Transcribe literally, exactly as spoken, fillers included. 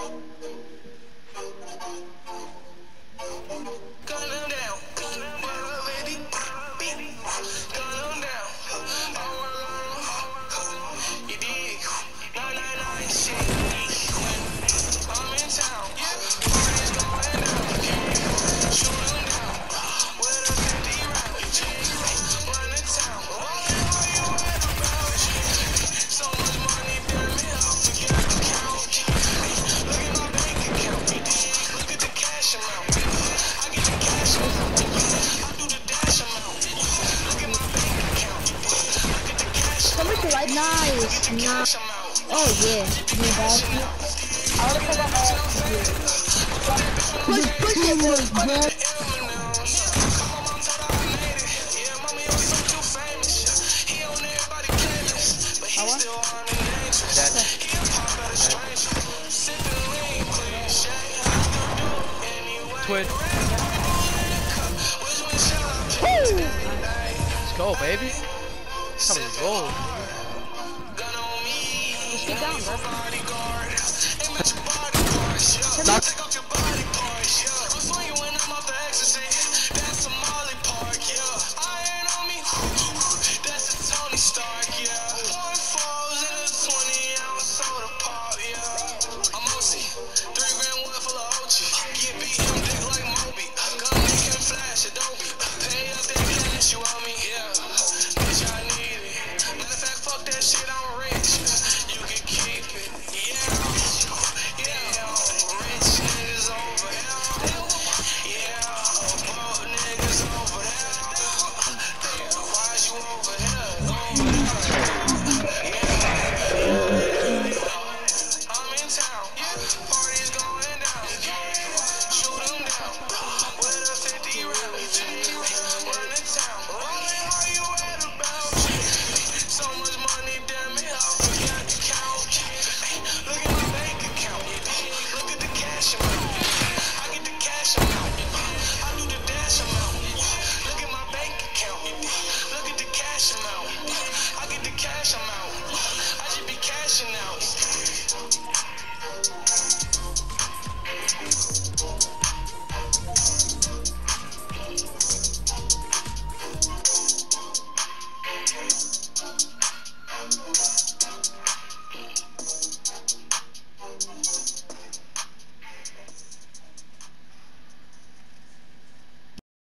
Nice, nice. Oh yeah. I wanna put that off. Push, push it, push, push it. I want. Twin. Let's go, baby. Come on, roll. Just get down, bro. Knock.